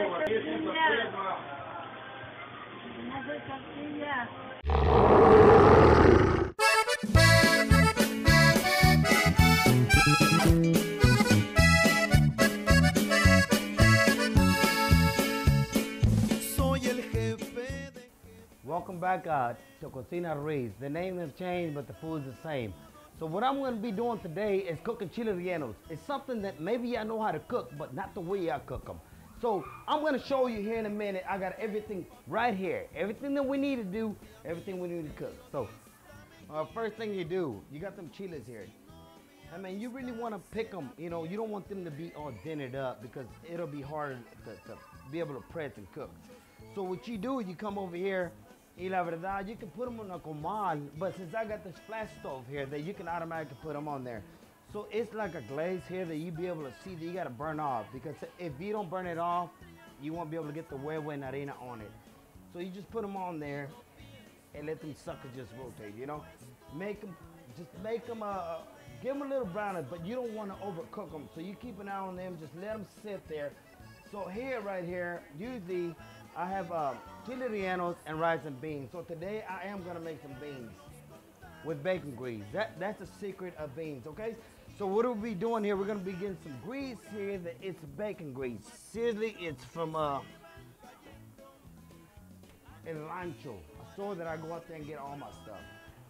Welcome back to Cocina Ruiz. The name has changed, but the food's the same. So what I'm going to be doing today is cooking Chile Rellenos. It's something that maybe y'all know how to cook, but not the way y'all cook them. So I'm going to show you here in a minute. I got everything right here. Everything that we need to do, everything we need to cook. So first thing you do, you got them chiles here. I mean, you really want to pick them. You know, you don't want them to be all dented up because it'll be harder to be able to press and cook. So what you do is you come over here, y la verdad, you can put them on a comal, but since I got this flat stove here, that you can automatically put them on there. So it's like a glaze here that you be able to see that you got to burn off, because if you don't burn it off, you won't be able to get the huevo and harina on it. So you just put them on there and let them suckers just rotate, you know? Give them a little browner, but you don't want to overcook them. So you keep an eye on them, just let them sit there. So here, right here, usually I have Chile Rellenos and rice and beans. So today I am gonna make some beans with bacon grease. That's the secret of beans, okay? So what we'll be doing here, we're gonna be getting some grease here. It's bacon grease. Seriously, it's from El Rancho, a store that I go out there and get all my stuff.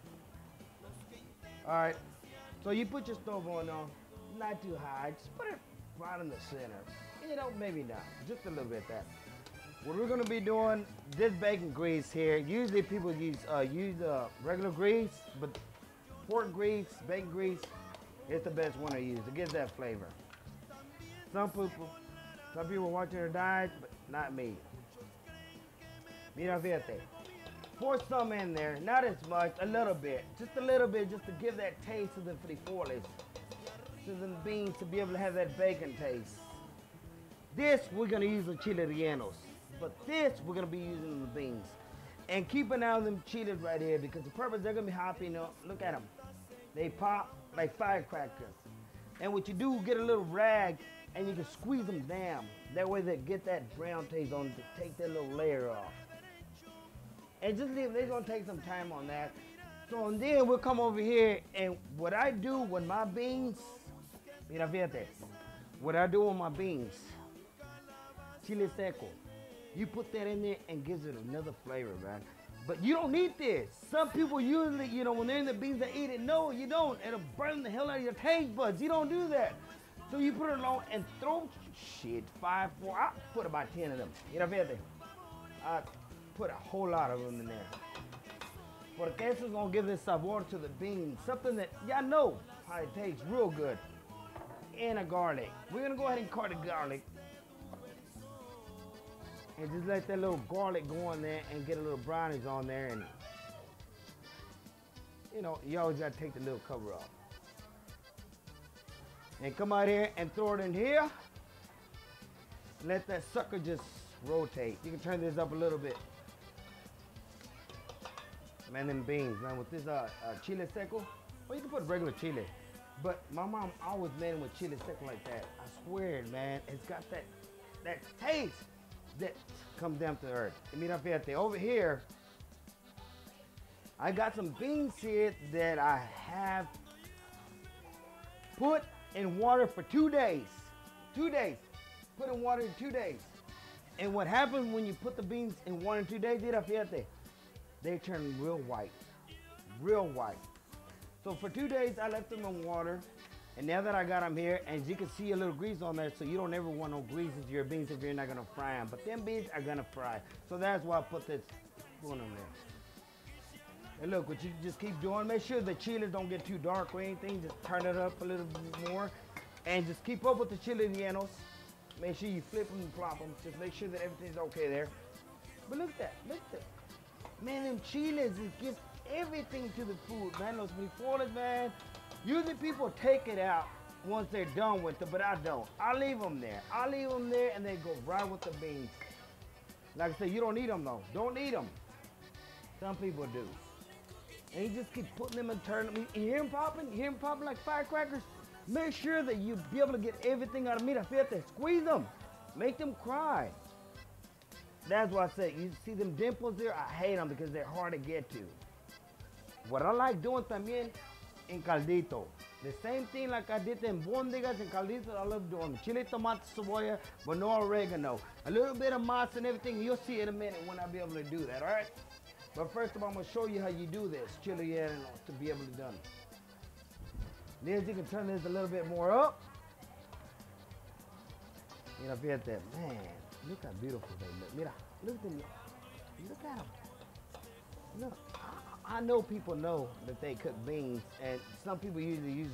All right, so you put your stove on, not too high, just put it right in the center. You know, maybe not, just a little bit that. What we're gonna be doing, this bacon grease here, usually people use regular grease, but pork grease, bacon grease, it's the best one to use. It gives that flavor. Some people watching their diet, but not me. Mira, fíjate. Pour some in there, not as much, a little bit, just to give that taste to the frijoles, to the beans, to be able to have that bacon taste. This, we're gonna use the Chile Rellenos. But this, we're gonna be using the beans. And keep an eye on them chiles right here, because the purpose, they're gonna be hopping up. Look at them. They pop like firecrackers. And what you do, get a little rag and you can squeeze them down. That way they get that brown taste on to take that little layer off. And just leave, they're gonna take some time on that. So and then we'll come over here, and what I do with my beans, mira, fíjate, what I do with my beans, chile seco. You put that in there and gives it another flavor, man. But you don't need this. Some people usually, you know, when they're in the beans, they eat it. No, you don't. It'll burn the hell out of your taste buds. You don't do that. So you put it on and throw, 5, 4, I put about 10 of them. You know what I mean? I put a whole lot of them in there. Porque eso is gonna give this sabor to the beans. Something that y'all know how it tastes real good. And a garlic. We're gonna go ahead and cut the garlic. And just let that little garlic go in there and get a little brownies on there, and you know, you always gotta take the little cover off. And come out here and throw it in here. Let that sucker just rotate. You can turn this up a little bit. Man, them beans, man, with this chile seco, well, you can put regular chile, but my mom always made it with chile seco like that. I swear, man, it's got that taste that comes down to earth. And mira, fíjate, over here, I got some beans here that I have put in water for 2 days. 2 days. Put in water in 2 days. And what happens when you put the beans in water in 2 days, mira, fíjate, they turn real white. Real white. So for 2 days, I left them in water. And now that I got them here, and you can see a little grease on there, so you don't ever want no grease into your beans if you're not gonna fry them. But them beans are gonna fry. So that's why I put this spoon on there. And look, what you just keep doing, make sure the chiles don't get too dark or anything. Just turn it up a little bit more. And just keep up with the Chile Rellenos. Make sure you flip them and flop them. Just make sure that everything's okay there. But look at that, look at that. Man, them chiles, it gives everything to the food, man. Those frijoles, man. Usually people take it out once they're done with it, but I don't. I leave them there. I leave them there and they go right with the beans. Like I said, you don't need them though. Don't need them. Some people do. And you just keep putting them and turning them. You hear them popping? You hear them popping like firecrackers? Make sure that you be able to get everything out of meat. I feel that. Squeeze them. Make them cry. That's why I say, you see them dimples there? I hate them because they're hard to get to. What I like doing también en caldito. The same thing like I did in bondigas and caldito, I love doing chili, tomato, cebolla, but no oregano. A little bit of masa and everything. You'll see in a minute when I'll be able to do that, all right? But first of all, I'm going to show you how you do this, chili rellenos, to be able to do it. Then you can turn this a little bit more up. Mira, fíjate, man, look how beautiful they look. Mira, look at them. Look at them. Look, I know people know that they cook beans, and some people usually use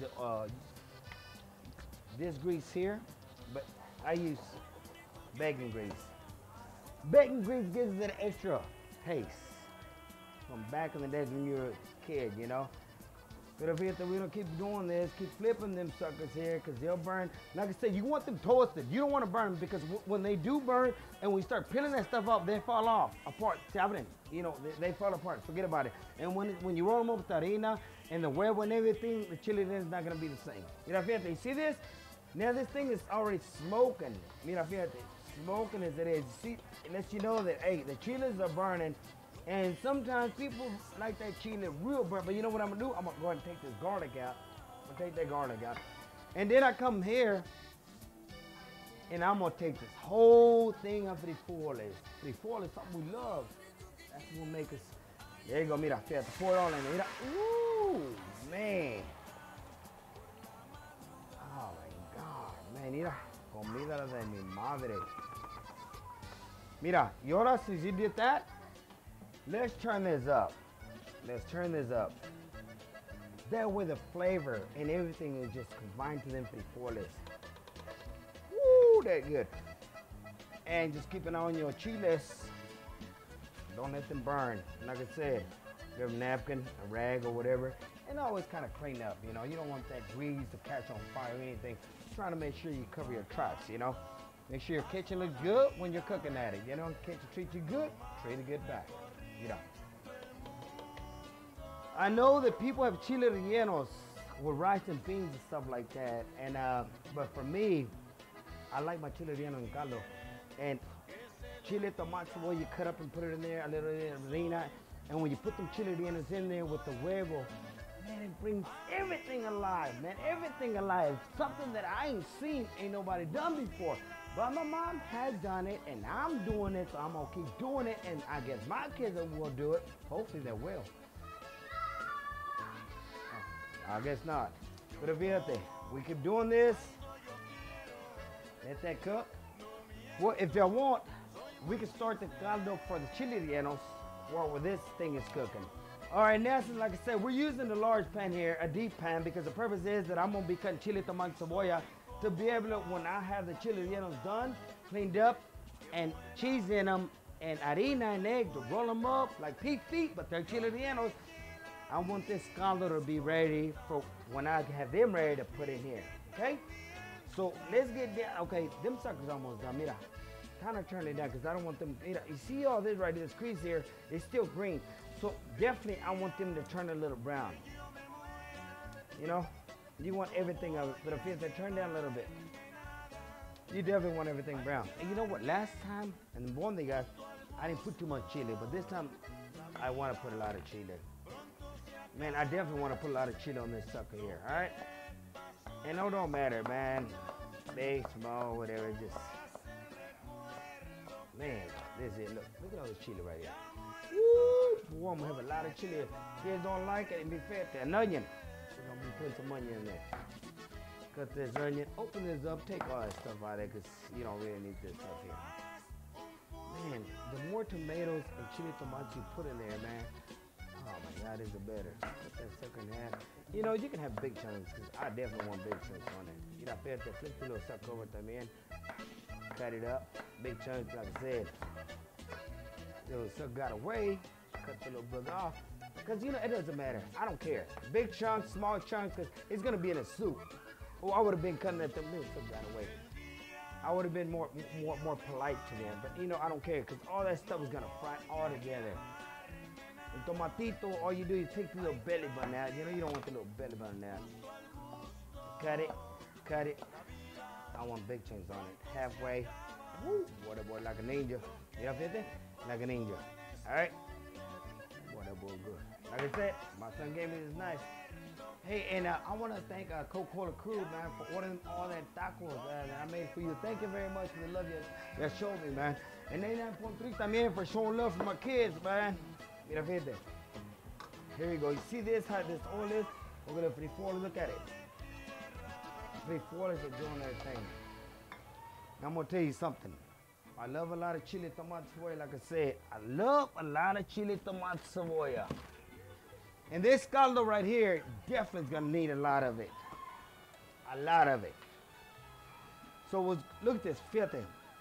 this grease here, but I use bacon grease. Bacon grease gives it an extra taste from back in the days when you were a kid, you know. But if we don't keep doing this, keep flipping them suckers here, because they'll burn. Like I said, you want them toasted. You don't want to burn them, because when they do burn and we start peeling that stuff up, they fall off apart. You know, they fall apart. Forget about it. And when you roll them up with the harina and the huevo and everything, the chili is not going to be the same. Mira, fíjate, you see this? Now this thing is already smoking. Mira, fíjate, smoking as it is. See, it lets you know that, hey, the chiles are burning. And sometimes people like that chili real burnt, but you know what I'm gonna do? I'm gonna go ahead and take this garlic out. I'm gonna take that garlic out. And then I come here, and I'm gonna take this whole thing of frijoles. Frijoles is something we love. That's what will make us, there you go, mira, fíjate, pour it all in there. Mira. Ooh, man. Oh my God, man, mira, comida de mi madre. Mira, y ahora since you did that, let's turn this up. Let's turn this up. That way the flavor and everything is just combined to them frijoles. Woo, that good. And just keep an eye on your chiles. Don't let them burn. Like I said, grab a napkin, a rag or whatever, and always kind of clean up. You know, you don't want that grease to catch on fire or anything. Just trying to make sure you cover your tracks, you know. Make sure your kitchen looks good when you're cooking at it. You know, kitchen treat you good, treat it good back. You know. I know that people have chile rellenos with rice and beans and stuff like that, and but for me, I like my chile relleno en caldo. And chile, tomato, cebolla, you cut up and put it in there, a little bit of harina, and when you put them chile rellenos in there with the huevo, man, it brings everything alive, man, everything alive. Something that I ain't seen, ain't nobody done before. But my mom has done it, and I'm doing it, so I'm gonna keep doing it, and I guess my kids will do it. Hopefully they will. I guess not. But fíjate, we keep doing this. Let that cook. Well, if y'all want, we can start the caldo for the chili rellenos while this thing is cooking. All right, now, so like I said, we're using the large pan here, a deep pan, because the purpose is that I'm gonna be cutting chili, tomato, cebolla, to be able to, when I have the chili rellenos done, cleaned up, and cheese in them, and harina and egg to roll them up like pig feet, but they're chili rellenos. I want this caldo to be ready for when I have them ready to put in here, okay? So let's get down. Okay, them suckers almost done. Mira, kind of turn it down because I don't want them. You see all this right here, this crease here, it's still green. So definitely I want them to turn a little brown. You know, you want everything of it, but if they turn down a little bit, you definitely want everything brown. And you know what, last time, and the one they got, I didn't put too much chili, but this time I want to put a lot of chili. Man, I definitely want to put a lot of chili on this sucker here, all right? And it don't matter, man. Big, small, whatever, just... Man, this is it. Look at all this chili right here. Woo! Boy, I'm going to have a lot of chili. If kids don't like it, it'd be fair to an onion. We're going to be putting some onion in there. Cut this onion, open this up, take all that stuff out of there, because you don't really need this stuff here. Man, the more tomatoes and chili tomatoes you put in there, man, oh my God, is it better. Cut that sucker in half. You know, you can have big chunks, because I definitely want big chunks on it. You know, flip the little sucker over también. Cut it up. Big chunks, like I said. Little sucker got away. Cut the little bug off. Because, you know, it doesn't matter. I don't care. Big chunks, small chunks, because it's going to be in a soup. Oh, I would have been cutting that little sucker got away. I would have been more polite to them. But, you know, I don't care, because all that stuff is going to fry all together. And tomatito, all you do is take the little belly button out. You know, you don't want the little belly button out. Cut it, cut it. I want big chunks on it. Halfway, Woo, boy, that boy like a ninja. You know what I'm like a ninja. All right. Boy, that boy good. Like I said, my son gave me this knife. Hey, and I want to thank Coca-Cola crew, man, for ordering all that tacos that I made for you. Thank you very much for the love you showed me, man. And 89.3 también for showing love for my kids, man. Mira, fíjate. Here you go. You see this, how this all is? We're going to frijoles. Look at it. Frijoles are doing their thing. Now, I'm going to tell you something. I love a lot of chili tomate cebolla, like I said. I love a lot of chili tomate cebolla. And this caldo right here definitely is going to need a lot of it. A lot of it. So look at this, fíjate.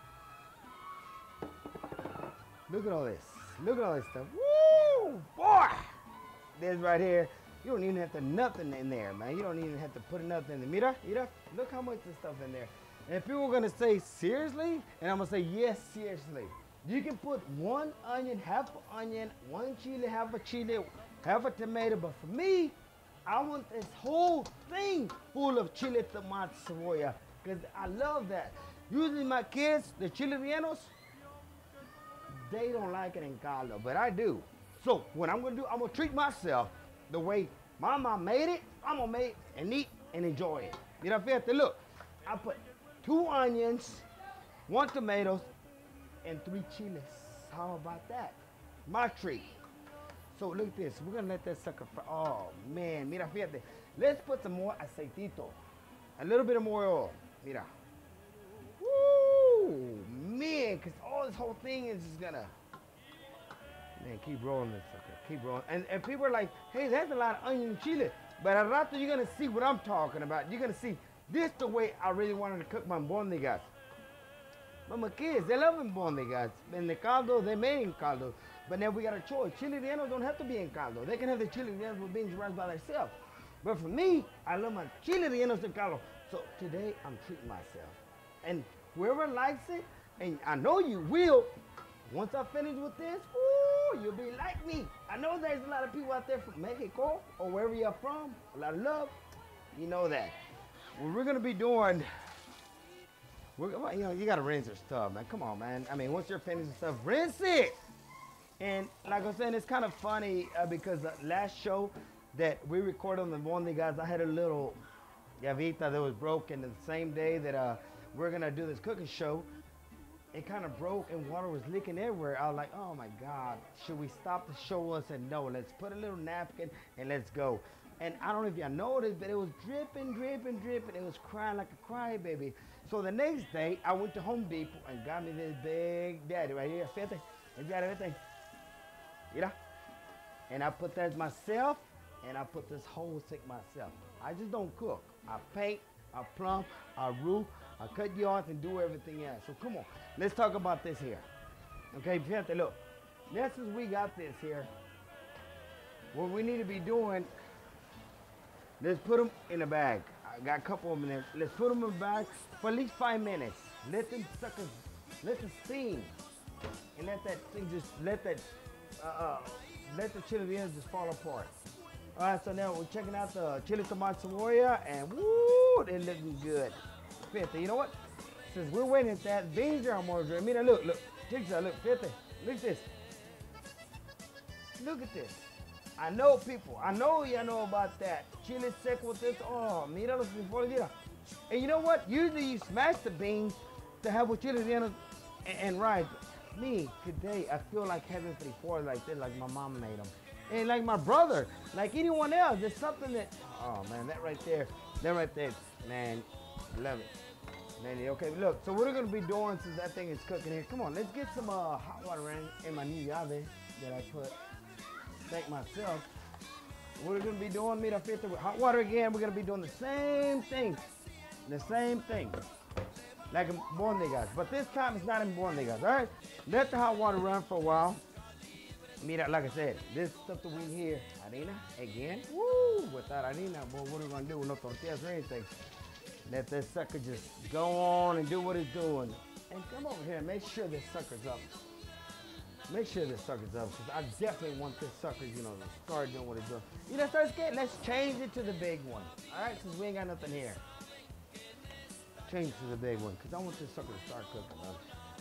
Look at all this. Look at all this stuff. Woo! Boy! This right here, you don't even have to nothing in there, man. You don't even have to put nothing in there. Mira, look how much of stuff in there. And people are going to say, seriously? And I'm going to say, yes, seriously. You can put one onion, half an onion, one chili, half a tomato. But for me, I want this whole thing full of chili tomate cebolla. Because I love that. Usually my kids, the Chile Rellenos, they don't like it in caldo, but I do. So what I'm going to do, I'm going to treat myself the way my mom made it. I'm going to make it and eat and enjoy it. You know, look, I put 2 onions, 1 tomato, and 3 chiles. How about that? My treat. So look at this. We're going to let that sucker fry. Oh, man. Mira, fíjate. Let's put some more aceitito. A little bit of more oil. Mira. Woo! Man, because all this whole thing is just going to... Man, keep rolling this sucker. Keep rolling. And people are like, hey, that's a lot of onion and chili. But at rato, you're going to see what I'm talking about. You're going to see this the way I really wanted to cook my bondigas. But my kids, they love bondigas. In the caldo, they made in caldo. But then we got a choice. Chile rellenos don't have to be in caldo. They can have the chile rellenos with beans and rice by themselves. But for me, I love my chile rellenos in caldo. So today, I'm treating myself. And whoever likes it, and I know you will, once I finish with this, ooh, you'll be like me. I know there's a lot of people out there from Mexico or wherever you're from, a lot of love. You know that. What we're going to be doing, you got to rinse your stuff, man. Come on, man. I mean, once you're finished with stuff, rinse it. And like I was saying, it's kind of funny because the last show that we recorded on the bondigas, I had a little llavita that was broken. And the same day that we're going to do this cooking show, it kind of broke and water was leaking everywhere. I was like, oh my God, should we stop the show? I said, no, let's put a little napkin and let's go. And I don't know if y'all noticed, but it was dripping, dripping, dripping. It was crying like a crybaby. So the next day, I went to Home Depot and got me this big daddy right here. Fíjate, it's got everything. Mira. And I put that myself, and I put this whole thing myself. I just don't cook. I paint, I plumb, I roof, I cut yards and do everything else. So come on, let's talk about this here. Okay, fíjate, look. Now since we got this here, what we need to be doing, let's put them in a bag. I got a couple of them in there. Let's put them in a bag for at least 5 minutes. Let them suckers, let them steam. And let that thing just, let the chili rellenos just fall apart. All right, so now we're checking out the chili tomate cebolla, and woo, they're looking good. Fíjate, you know what? Since we're waiting at that, beans are almost ready. Mira, look, check this out, look, fíjate, look at this. Look at this. I know people, I know y'all know about that. Chili seco with this, oh, mira los frijoles, mira. And you know what? Usually you smash the beans to have with chili rellenos and rice. Me, today, I feel like having frijoles like this, like my mom made them. And like my brother, like anyone else, there's something that, oh man, that right there, man, love it. Man, okay, look, so what we're gonna be doing since that thing is cooking here, come on, let's get some hot water in my new llave that I put. Thank myself. What we're gonna be doing, mira, fíjate, with hot water again, we're gonna be doing the same thing. Like in bondigas, but this time it's not in bondigas, all right? Let the hot water run for a while. Mira, like I said, this stuff that we hear, harina, again, woo, without harina, boy, what are we gonna do with no tortillas or anything? Let this sucker just go on and do what it's doing. And come over here and make sure this sucker's up. Make sure this sucker's up, because I definitely want this sucker, you know, to start doing what it's doing. You know, let's change it to the big one, all right, since we ain't got nothing here. Change to the big one, because I want this sucker to start cooking, man.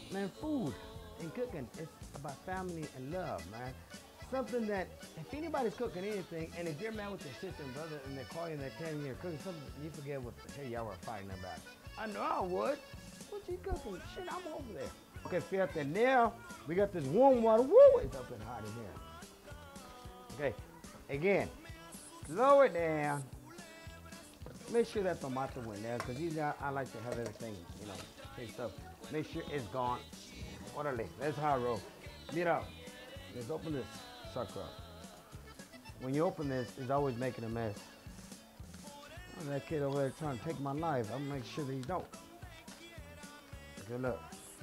Man, food and cooking, it's about family and love, man. Something that, if anybody's cooking anything, and if you're mad with your sister and brother and they're calling you, they're telling you you're cooking something, you forget what the hell y'all were fighting about. I know I would. What you cooking? Shit, I'm over there. Okay, fíjate, now we got this warm water. Woo, it's up and hot in here. Okay, again, slow it down. Make sure that tomato went down, because you know I like to have everything, you know, fixed up. Make sure it's gone. Orderly, that's how I roll. Mira, let's open this sucker up. When you open this, it's always making a mess. Oh, that kid over there trying to take my knife. I'm gonna make sure that he don't. Good luck.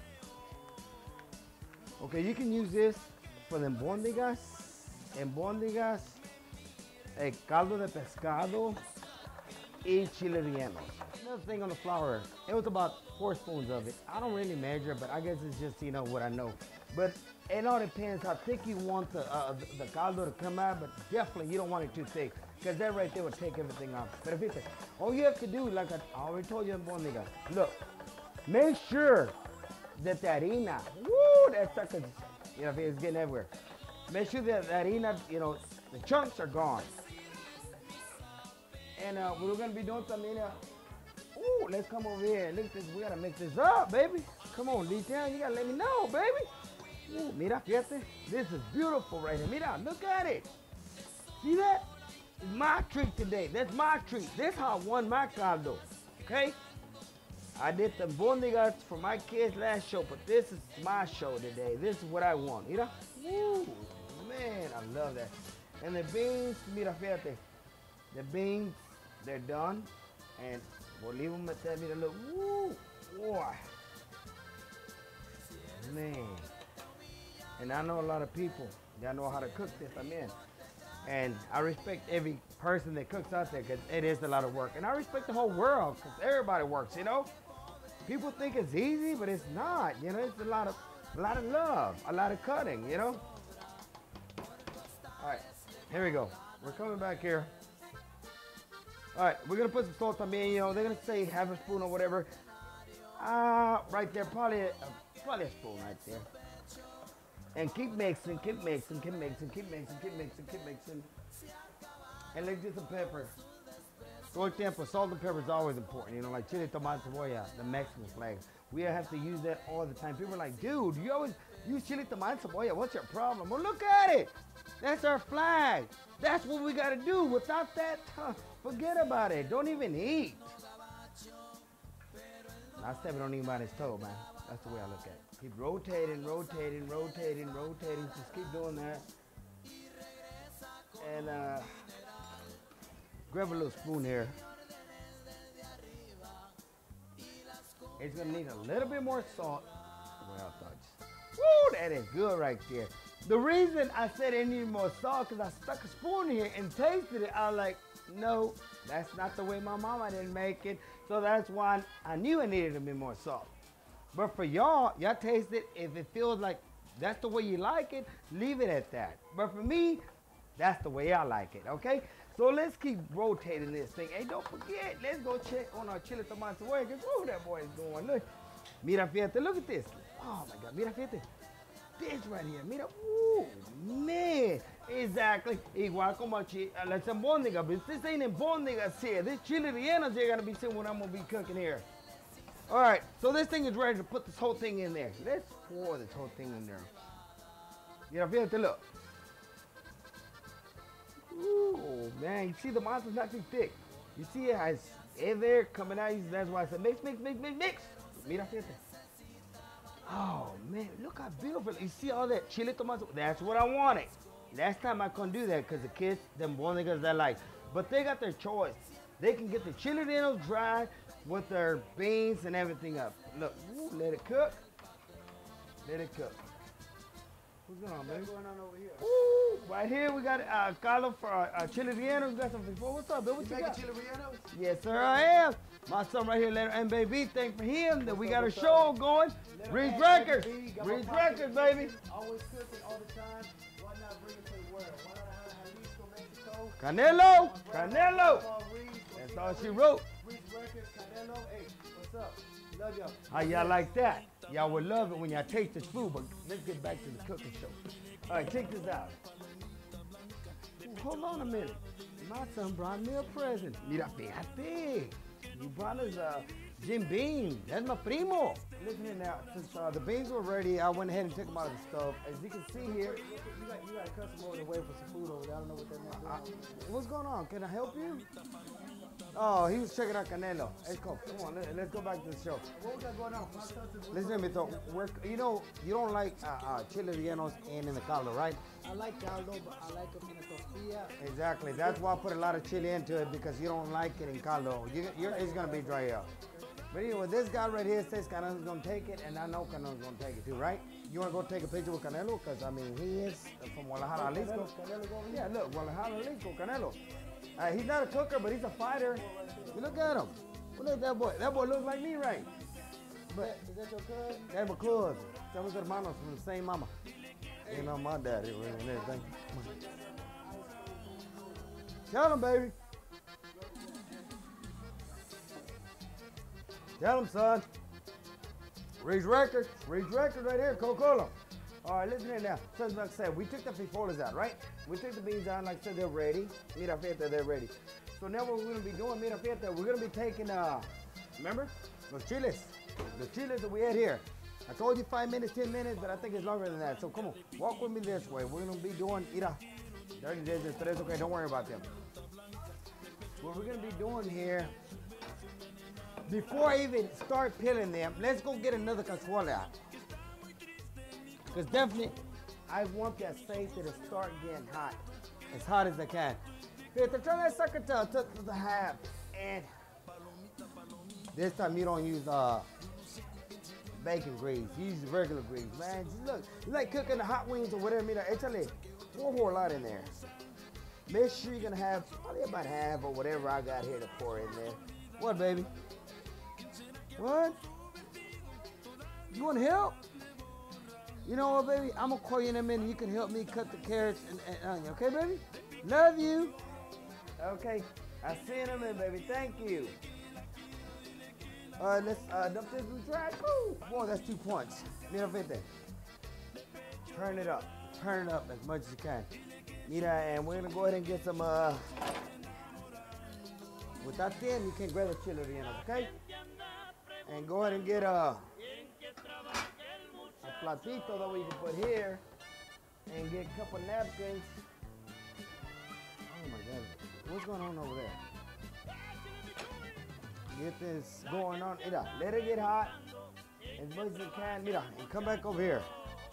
Okay, you can use this for the embondigas, caldo de pescado, y chile rellenos. Another thing on the flour, it was about 4 spoons of it. I don't really measure, but I guess it's just, you know, what I know. But it all depends how thick you want the caldo to come out, but definitely you don't want it too thick, because that right there will take everything off. But if it's, all you have to do, like I already told you, embondigas, look, make sure that the harina, woo, that sucker, you know, it's getting everywhere. Make sure that the harina, you know, the chunks are gone. And what we're gonna be doing también, ooh, let's come over here. Look at this, we gotta mix this up, baby. Come on, D-Town, you gotta let me know, baby. Ooh, mira, fíjate, this is beautiful right here. Mira, look at it. See that? It's my treat today. That's my treat. This is how I won my caldo, okay? I did the bondigas for my kids last show, but this is my show today. This is what I want, mira. Woo, man, I love that. And the beans, mira, fíjate. The beans, they're done. And we'll leave them at that, mira, look. Woo, boy. Man. And I know a lot of people that know how to cook this, I'm in. And I respect every person that cooks out there, because it is a lot of work. And I respect the whole world, because everybody works, you know? People think it's easy, but it's not. You know, it's a lot of love, a lot of cutting, you know? All right, here we go. We're coming back here. All right, we're gonna put some salt on me. You know, they're gonna say half a spoon or whatever. Right there, probably a spoon right there. And keep mixing, keep mixing, keep mixing, keep mixing, keep mixing, keep mixing. And let's get some pepper. For example, salt and pepper is always important, you know, like chile, tomato, cebolla, the Mexican flag. We have to use that all the time. People are like, dude, you always use chile, tomato, cebolla. What's your problem? Well, look at it. That's our flag. That's what we got to do. Without that, forget about it. Don't even eat. Not stepping on anybody's toe, man. That's the way I look at it. Keep rotating, rotating, rotating, rotating. Just keep doing that. And grab a little spoon here. It's gonna need a little bit more salt. Well, woo, that is good right there. The reason I said it needed more salt, because I stuck a spoon here and tasted it. I was like, no, that's not the way my mama didn't make it. So that's why I knew I needed a bit more salt. But for y'all taste it. If it feels like that's the way you like it, leave it at that. But for me, that's the way I like it, okay? So let's keep rotating this thing. Hey, don't forget, let's go check on our chile tomato cebolla, because where that boy is going. Look, mira, fíjate, look at this. Oh my God, mira, fíjate. This right here, mira, ooh, man. Exactly, igual como las embondigas, but this ain't embondigas here. This chile rellenos they're gonna be seeing what I'm gonna be cooking here. All right, so this thing is ready to put this whole thing in there. Let's pour this whole thing in there. Mira, fíjate, look. Ooh, man, you see the monster's not too thick. You see it has air there coming out. That's why I said mix, mix, mix, mix, mix. Mira, fíjate. Oh, man, look how beautiful. You see all that chile tomato? That's what I wanted. Last time I couldn't do that because the kids, them bondigas, they like. But they got their choice. They can get the chile rellenos dry with their beans and everything up. Look, ooh, let it cook. Let it cook. What's going on, baby? What's going on over here? Ooh, right here we got caldo for our chile rellenos. We got something before. What's up, Bill? What you got? Chile rellenos? Yes, sir, I am. My son right here, letter and baby, thank for him that we got a show going. Ruiz Records. Ruiz Records, baby. Always cooking all the time. Why not bring it to the world? Why not Jalisco, Mexico? Canelo. Canelo. That's all she wrote. Ruiz Records, Canelo. Hey, what's up? Love y'all. How y'all like that? Y'all would love it when y'all taste this food, but let's get back to the cooking show. All right, check this out. Hold on a minute. My son brought me a present. Mira, fíjate. You brought us Jim Beam. That's my primo. Listen here now. Since the beans were ready, I went ahead and took them out of the stove. As you can see here. You got a customer over the way for some food over there. I don't know what that man's doing. What's going on? Can I help you? Oh, he was checking out Canelo. Let's go. Come on, let's go back to the show. What was that going on? Listen to me, though. You know, you don't like Chile Rellenos and in the caldo, right? I like caldo, but I like them in a tortilla. Exactly. That's why I put a lot of chili into it, because you don't like it in caldo. It's going to be dry out. But anyway, this guy right here says Canelo's going to take it, and I know Canelo's going to take it too, right? You want to go take a picture with Canelo? Because, I mean, he is from Guadalajara, Jalisco. Yeah, look, Guadalajara, Jalisco, Canelo. He's not a cooker, but he's a fighter. You look at him. Look at that boy. That boy looks like me, right? But is that your cousin? That's my cousin. Somos hermanos from the same mama. You know my daddy and everything. Tell him, baby. Tell him, son. Ruiz record right here, Coca-Cola. All right, listen here now. So like I said, we took the frijoles out, right? We took the beans out, like I said, they're ready. Mira feta, they're ready. So now what we're gonna be doing, mira feta, we're gonna be taking, remember? Los chiles that we had here. I told you 5 minutes, 10 minutes, but I think it's longer than that. So come on, walk with me this way. We're gonna be doing, mira, 30 days, it's okay, don't worry about them. What we're gonna be doing here, before I even start peeling them, let's go get another cazuela out. Because definitely, I want that steak to start getting hot, as hot as I can. Here, to turn that sucker to the half, and this time you don't use bacon grease, you use regular grease, man. Just look, you like cooking the hot wings or whatever, mira, échale a whole lot in there. Make sure you're gonna have probably about half or whatever I got here to pour in there. What, baby? What? You want help? You know what, baby? I'm gonna call you in a minute. You can help me cut the carrots and onion, okay, baby? Love you. Okay, I'll see you in a minute, baby. Thank you. Let's dump this in the trash. Woo! Boy, that's 2 points. Mira, vete. Turn it up. Turn it up as much as you can. Mira, and we're gonna go ahead and get some, with that then, you can grab the chile rellenos, okay? And go ahead and get a platito that we can put here, and get a couple napkins. Oh my God, what's going on over there? Get this going on. Mira, let it get hot as much as it can. Mira, and come back over here.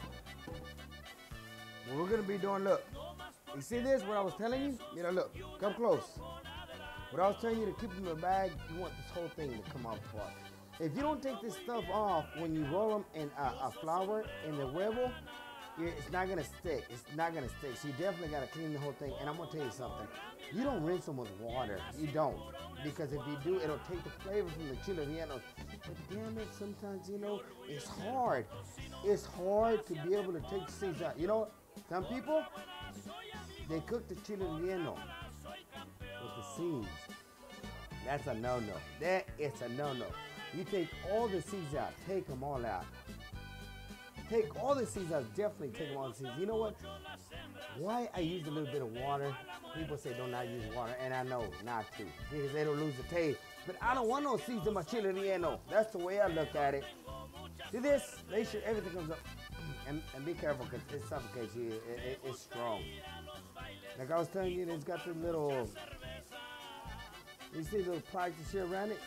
What we're gonna be doing, look. You see this, what I was telling you? Mira, look, come close. What I was telling you to keep in the bag, you want this whole thing to come off apart. If you don't take this stuff off when you roll them in a flour in the huevo, it's not gonna stick. It's not gonna stick. So you definitely gotta clean the whole thing. And I'm gonna tell you something. You don't rinse them with water. You don't. Because if you do, it'll take the flavor from the chile rellenos. But damn it, sometimes, you know, it's hard. It's hard to be able to take the seeds out. You know, some people, they cook the chile relleno with the seeds. That's a no-no. That is a no-no. You take all the seeds out. Take them all out. Take all the seeds out. Definitely take all the seeds. You know what? Why I use a little bit of water? People say don't not use water, and I know not to because they don't lose the taste. But I don't want no seeds in my chile relleno. That's the way I look at it. See this? Make sure everything comes up. And be careful because it suffocates you. It's strong. Like I was telling you, it's got the little, you see the little plastic here around it?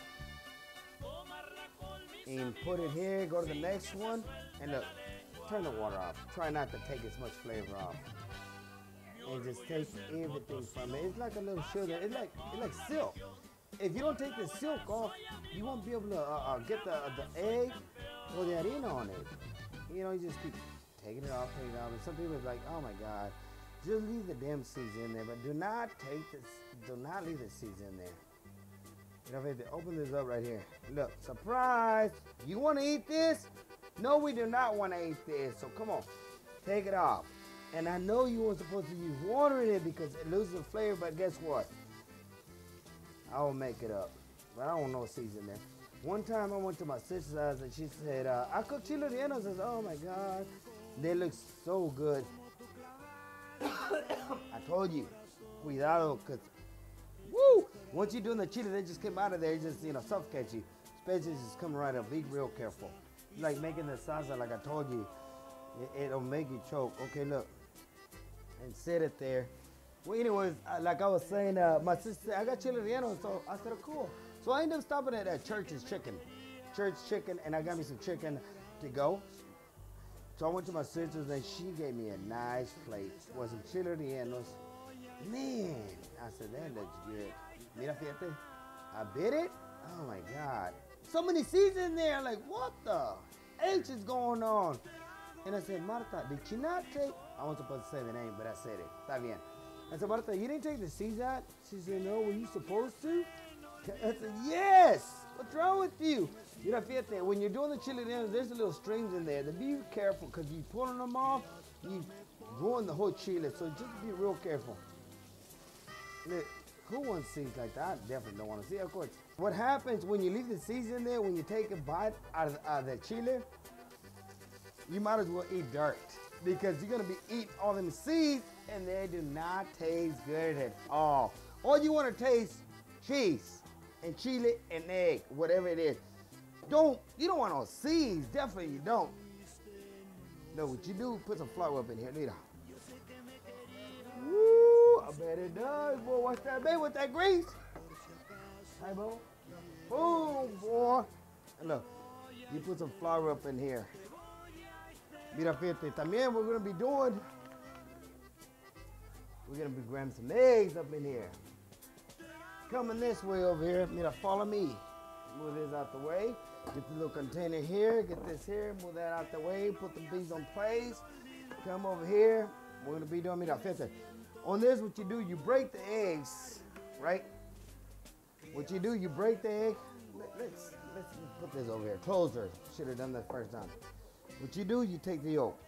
And put it here, go to the next one, and look, turn the water off. Try not to take as much flavor off. And just take everything from it. It's like a little sugar. It's like silk. If you don't take the silk off, you won't be able to get the egg or the harina on it. You know, you just keep taking it off, taking it off. And some people are like, oh my God, just leave the damn seeds in there. But do not leave the seeds in there. You know, if they open this up right here. Look, surprise! You want to eat this? No, we do not want to eat this. So come on, take it off. And I know you were supposed to use water in it because it loses the flavor, but guess what? I will make it up. But I don't want no seeds in there. One time I went to my sister's house and she said, I cook Chile Rellenos. I said, oh my God, they look so good. I told you, cuidado, because, woo, once you're doing the chili, they just come out of there, it just, suffocate you. Especially just come right up, be real careful. Like making the salsa, like I told you, it'll make you choke. Okay, look, and set it there. Well, anyways, like I was saying, my sister said, I got Chile Rellenos, so I said, oh, cool. So I ended up stopping at Church's Chicken, and I got me some chicken to go. So I went to my sister's, and she gave me a nice plate with some Chile Rellenos. Man, I said, that looks good. Mira, fíjate, I bit it. Oh my God. So many seeds in there, like what the H is going on? And I said, Marta, did you not take, I wasn't supposed to say the name, but I said it. Está bien. I said, Marta, you didn't take the seeds out? She said, no, were you supposed to? I said, yes. What's wrong with you? Mira, fíjate, when you're doing the chili rellenos, there's a little strings in there. Be careful, because you pulling them off, you ruin the whole chili. So just be real careful. Look, who wants seeds like that? I definitely don't want to see. Of course. What happens when you leave the seeds in there, when you take a bite out of the chili, you might as well eat dirt, because you're going to be eating all them seeds, and they do not taste good at all. All you want to taste, cheese and chili and egg, whatever it is. You don't want no seeds. Definitely you don't. No, what you do, put some flour up in here. Need Woo, I bet it does, boy. What's that, baby, with that grease? Hey, boy. Boom, boy. And look, you put some flour up in here. Mira, fíjate, también we're going to be grabbing some eggs up in here. Coming this way over here. Mira, follow me. Move this out the way. Get the little container here. Get this here. Move that out the way. Put the bees on place. Come over here. We're going to be doing, mira, fíjate. On this, what you do, you break the eggs, right? What you do, you break the egg. Let's put this over here. Closer. Should have done that first time. What you do, you take the yolk.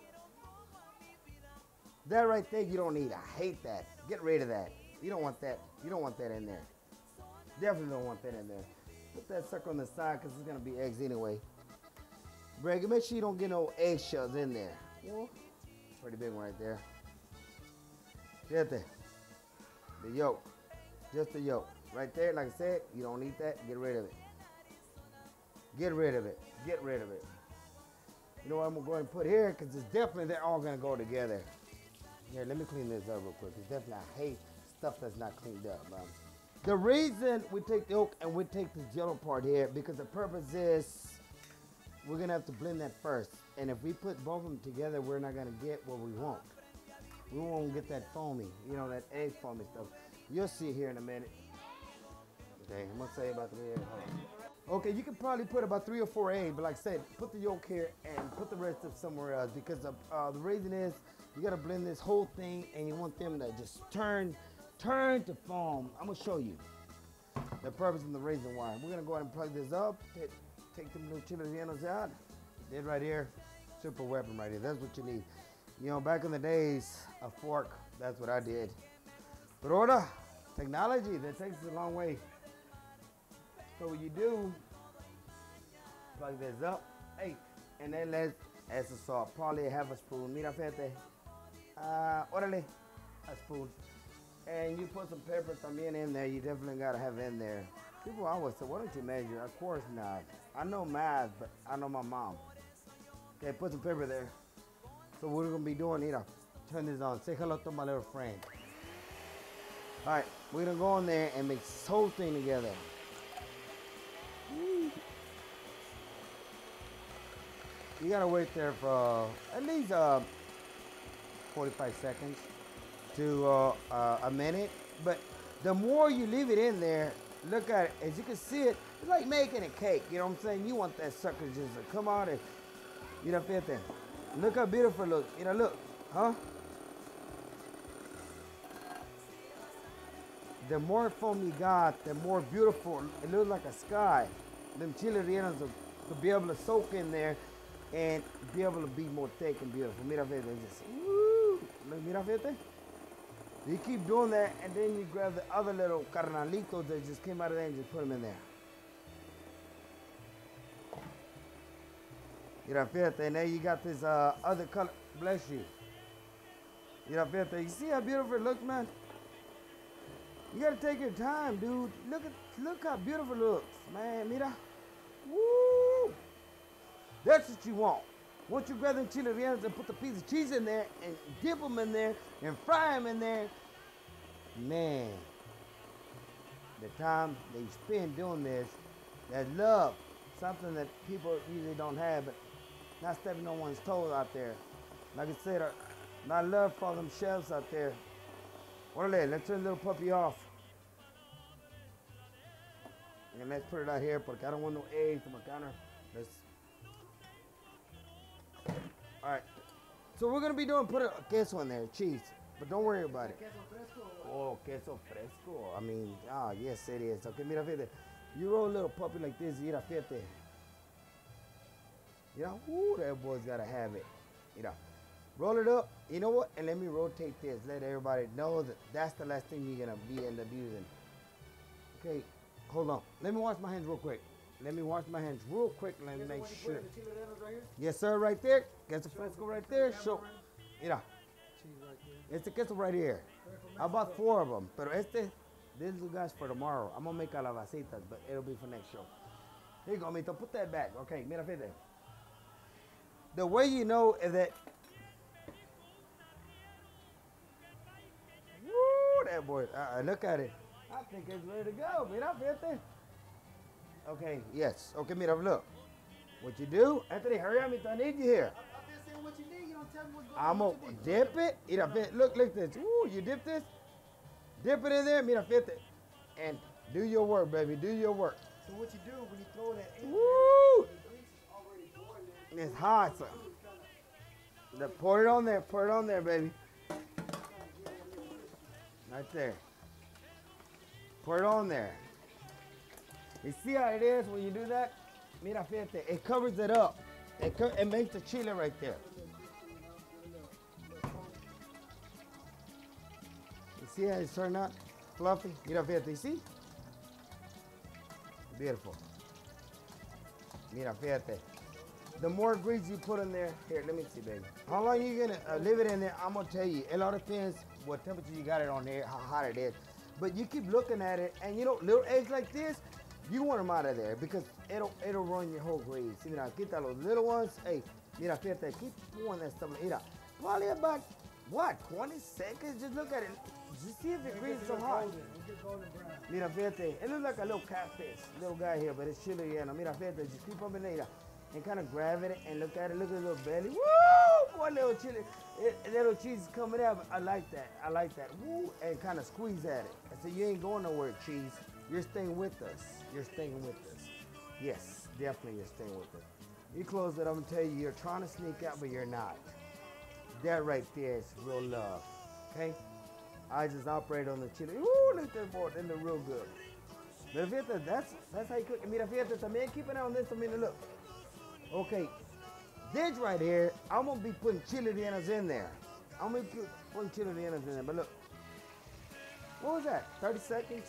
That right there, you don't need. I hate that. Get rid of that. You don't want that. You don't want that in there. Definitely don't want that in there. Put that sucker on the side, because it's going to be eggs anyway. Break it. Make sure you don't get no eggshells in there. Pretty big one right there. Fíjate. The yolk. Just the yolk. Right there, like I said, you don't need that. Get rid of it. Get rid of it. Get rid of it. You know what I'm going to go ahead and put here, because it's definitely, they're all going to go together. Here, let me clean this up real quick, because definitely I hate stuff that's not cleaned up. The reason we take the yolk and we take this yellow part here, because the purpose is we're going to have to blend that first. And if we put both of them together, we're not going to get what we want. We won't get that foamy, that egg foamy stuff. You'll see here in a minute. Okay, I'm going to say about the egg. Okay, you can probably put about 3 or 4 eggs, but like I said, put the yolk here and put the rest of somewhere else, because the reason is you got to blend this whole thing, and you want them to just turn to foam. I'm going to show you the purpose and the reason why. We're going to go ahead and plug this up, take them little Chile Rellenos out. Did right here, super weapon right here. That's what you need. Back in the days, a fork, that's what I did. But ahora, technology, that takes us a long way. So what you do, plug this up, hey, and then let's add some salt, probably half a spoon. Mira, fíjate, órale, a spoon. And you put some pepper también in there. You definitely gotta have in there. People always say, why don't you measure? Of course not. I know math, but I know my mom. Okay, put some pepper there. So what we're gonna be doing, turn this on. Say hello to my little friend. All right, we're gonna go in there and mix this whole thing together. You gotta wait there for at least 45 seconds to a minute. But the more you leave it in there, look at it. As you can see it, it's like making a cake. You know what I'm saying? You want that sucker just to come out and, fíjate. Look how beautiful it looks. Look, huh? The more foam you got, the more beautiful. It looks like a sky. Them Chile Rellenos will be able to soak in there and be able to be more thick and beautiful. Mira, fíjate, just, woo! Mira, fíjate. You keep doing that, and then you grab the other little carnalitos that just came out of there and just put them in there. Mira, fíjate, and then you got this other color. Bless you. Mira, fíjate. You see how beautiful it looks, man? You gotta take your time, dude. Look how beautiful it looks, man. Mira. Woo! That's what you want. Once you grab them chile rellenos and put the piece of cheese in there and dip them in there and fry them in there, man, the time they spend doing this, that love, something that people usually don't have, but not stepping on one's toes out there. Like I said, my love for them chefs out there. Orale, let's turn the little puppy off. And let's put it out here because I don't want no eggs on my counter. All right. So we're going to be doing, put a queso in there, cheese. But don't worry about it. Queso fresco. Oh, queso fresco. I mean, yes it is. Okay, mira, fíjate. You roll a little puppy like this, mira, fíjate. You know, ooh, that boy's got to have it. You know, roll it up. You know what? And let me rotate this. Let everybody know that that's the last thing you're going to be end up using. Okay, hold on. Let me wash my hands real quick. Let me wash my hands real quick and let me make sure. The Chile Rellenos right here? Yes, sir, right there. Queso fresco right there. Show. Mira. Cheese right there. Este queso right here. I bought 4 of them. Pero this is guys for tomorrow. I'm going to make calabacitas, but it'll be for next show. Here you go, Mito. Put that back. Okay, mira, fíjate. The way you know is that. Woo, that boy. Look at it. I think it's ready to go. Mira, fíjate. Okay, yes. Okay, mira, look. What you do, Anthony, hurry up, Mito. I need you here. I'm just saying what you need. You don't tell me what's going I'm on. going to dip it. Mira, fíjate. Look this. Woo, you dip this. Dip it in there. Mira, fíjate. And do your work, baby. Do your work. So what you do when you throw that in Woo! there, the grease is already boiling. It's hot, son. Pour it on there. Pour it on there, baby. Right there. Pour it on there. You see how it is when you do that? Mira, fíjate. It covers it up. It makes the chile right there. You see how it's turned out? Fluffy. Mira, fíjate. You see? Beautiful. Mira, fíjate. The more grease you put in there, here, let me see, baby. How long you gonna leave it in there? I'm gonna tell you. It all depends what temperature you got it on there, how hot it is. But you keep looking at it, and you know, little eggs like this, you want them out of there because it'll ruin your whole grease. Mira, quita los little ones. Hey, mira, fíjate, keep pouring that stuff. Mira, probably about, what, 20 seconds? Just look at it. Just see if the grease is so hot. Mira, fíjate, it looks like a little catfish, little guy here, but it's Chile Relleno. Mira, fíjate, just keep up in there and kind of grab it and look at it. Look at the little belly. Woo! Boy, little chili, little cheese is coming out. I like that. I like that. Woo! And kind of squeeze at it. So you ain't going nowhere, cheese. You're staying with us. You're staying with us. Yes, definitely you're staying with us. You close it, I'm gonna tell you, you're trying to sneak out, but you're not. That right there is real love. Okay? I just operate on the chili. Ooh, look at that boy, they look real good. But fíjate, that's how you cook. Mira, fíjate, también keep an eye on this. I mean, look. Okay, this right here, I'm gonna be putting chile rellenos in there. I'm gonna be putting chile rellenos in there. But look, what was that? 30 seconds?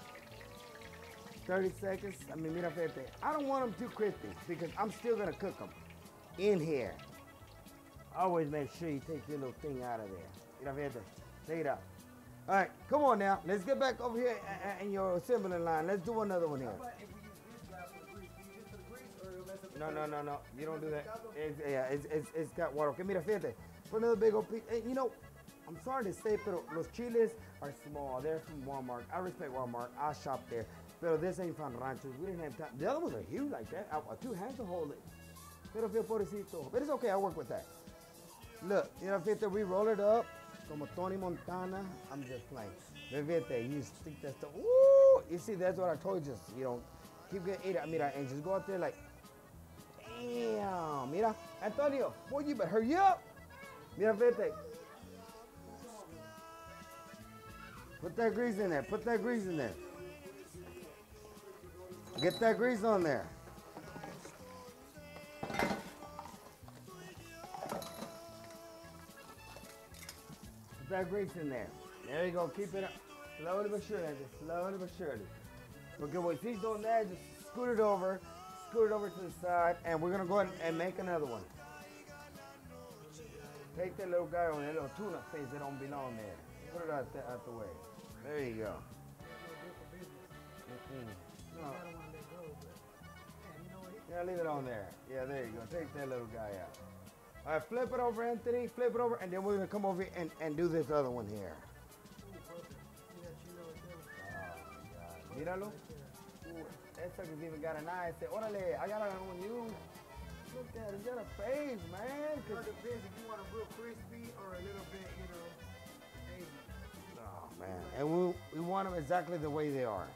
30 seconds. I mean, mira, fíjate. I don't want them too crispy because I'm still gonna cook them in here. Always make sure you take your little thing out of there. Mira, fíjate. Take it out. All right, come on now. Let's get back over here in your assembling line. Let's do another one here. No. You don't do that. It's got water. Okay, mira, fíjate. Put another big old piece. You know, I'm sorry to say, pero los chiles are small. They're from Walmart. I respect Walmart. I shop there. Pero this ain't from Ranchos. We didn't have time. The other ones are huge like that. 2 hands to hold it. Pero feel pobrecito. But it's okay. I work with that. Look, you know, fíjate, we roll it up. Como Tony Montana. I'm just playing. Fíjate, you stick that stuff. Woo! You see, that's what I told you. You know, keep getting it. Mira, and just go out there like, damn. Mira, Antonio, boy, you better hurry up. Mira, fíjate. Put that grease in there. Put that grease in there. Get that grease on there. Put that grease in there. There you go. Keep it up. Slowly but surely. Just slowly but surely. Okay, what he's doing there, just scoot it over. scoot it over to the side, and we're gonna go ahead and make another one. Take that little guy on that little tuna face that don't belong there. Put it out the way. There you go. No. Yeah, leave it on there. Yeah, there you go. Take that little guy out. All right, flip it over, Anthony. Flip it over, and then we're gonna come over and do this other one here. Oh, my God. Míralo. That sucker's even got an eye. Say, orale, I got it on you. Look at it. You got a face, man. It depends if you want them real crispy or a little bit, you know, baby. Oh, man. And we want them exactly the way they are.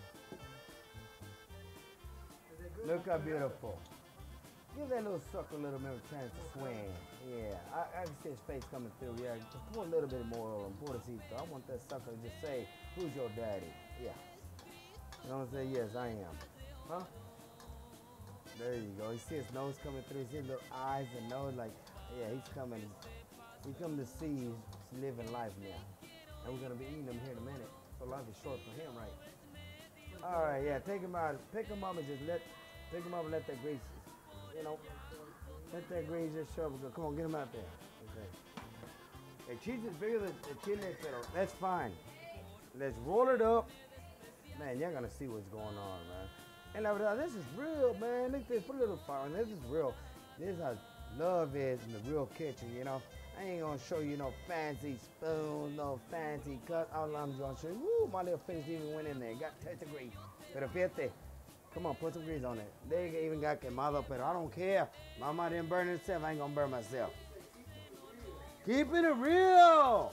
Look how beautiful. Give that little sucker a little bit of a chance to swing. Yeah, I can see his face coming through. Yeah, just pour a little bit more on him. Pobrecito. I want that sucker to just say, who's your daddy? Yeah. You know what I'm saying? Yes, I am. Huh? There you go. You see his nose coming through. You see his little eyes and nose like, yeah, he's coming. He come to see he's living life now. And we're going to be eating him here in a minute. So life is short for him, right? All right, yeah, take him out. Pick him up and just pick him up and let that grease, you know, let that grease just show up. Come on, get him out there. Okay. The cheese is bigger than the chile, pero that's fine. Let's roll it up. Man, you're going to see what's going on, man. And la verdad, this is real, man. Look at this. Put a little fire on. This is real. This is how love is in the real kitchen, you know. I ain't going to show you no fancy spoons, no fancy cuts. All I'm going to show you, woo, my little finish even went in there. Got touch of grease. Pero fíjate. Come on, put some grease on it. They even got quemado, but I don't care. Mama didn't burn it herself. I ain't going to burn myself. Keeping it real.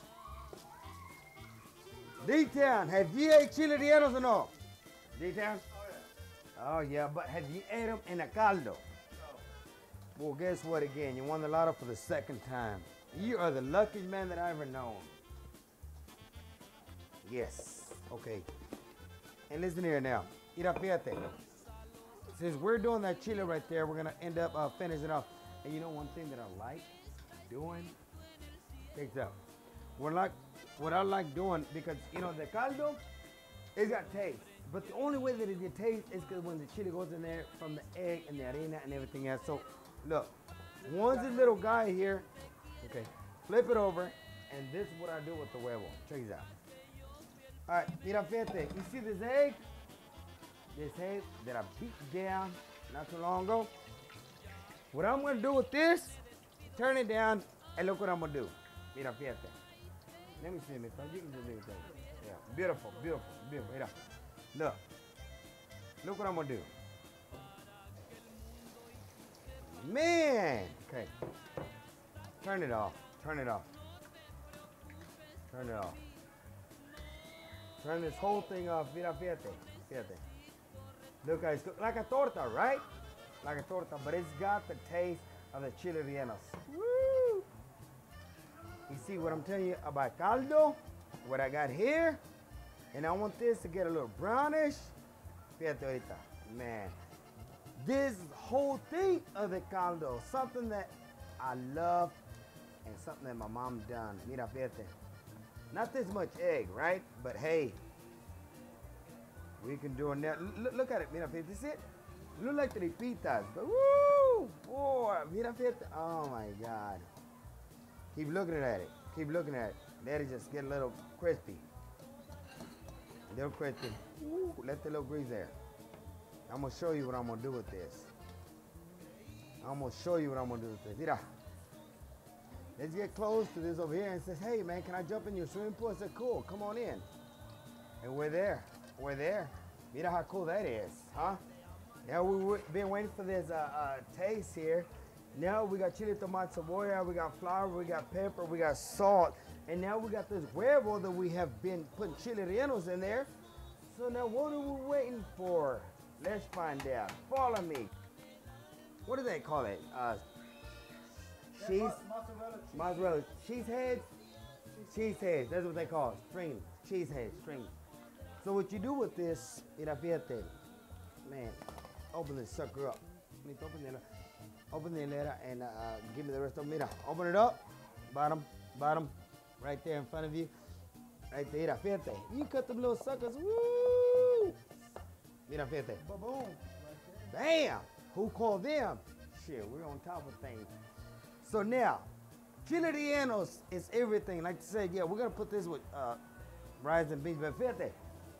D-Town, have you ate Chile Rellenos or no? D-Town? Oh, yeah, but have you ate them in a caldo? No. Well, guess what again? You won the lotto for the second time. You are the luckiest man that I ever known. Yes. Okay. And listen here now. Mira, fíjate. Since we're doing that chile right there, we're going to end up finishing off. And you know one thing that I like doing? Check this out. What I like doing, because, you know, the caldo, it's got taste. But the only way that it gets taste is because when the chili goes in there from the egg and the harina and everything else. So, look, once this little guy here, okay, flip it over, and this is what I do with the huevo. Check this out. All right, mira, fíjate. You see this egg? This egg that I beat down not too long ago. What I'm going to do with this, turn it down, and look what I'm going to do. Mira, fíjate. Let me see, Miss. You can just leave it there. Yeah, beautiful, beautiful, beautiful. Mira. Look what I'm going to do. Man. Okay. Turn it off. Turn it off. Turn it off. Turn this whole thing off. Mira, fíjate. Fíjate. Look how it's cooked. Like a torta, right? Like a torta, but it's got the taste of the Chile Rellenos. Woo! You see what I'm telling you about caldo? What I got here? And I want this to get a little brownish. Fíjate ahorita. Man. This whole thing of the caldo, something that I love and something that my mom done. Mira, fíjate. Not this much egg, right? But hey, we can do it now. Look at it. Mira, fíjate. This is it. Look like tripitas. But woo! Boy, mira, fíjate. Oh my God. Keep looking at it. Keep looking at it. Let it just get a little crispy. A little crispy. Ooh, let the little grease there. I'm going to show you what I'm going to do with this. I'm going to show you what I'm going to do with this. Mira. Let's get close to this over here and says, hey, man, can I jump in your swimming pool? I said, cool, come on in. And we're there. We're there. Mira how cool that is, huh? Now we've been waiting for this taste here. Now we got chili, tomato, cebolla, we got flour, we got pepper, we got salt. And now we got this huevo that we have been putting Chile Rellenos in there. So now what are we waiting for? Let's find out. Follow me. What do they call it? Cheese? Mozzarella. Cheese heads? Cheese heads. That's what they call it. String. Cheese heads. String. So what you do with this, mira, fíjate. Man, open this sucker up. Open the letter and give me the rest of them. Mira, open it up. Bottom. Right there in front of you. Right there. Mira, fíjate. You cut them little suckers. Woo! Mira, fíjate. Ba-boom. Damn, who called them? Shit, we're on top of things. So now, Chile Rellenos is everything. Like I said, yeah, we're gonna put this with rice and beans, but fíjate.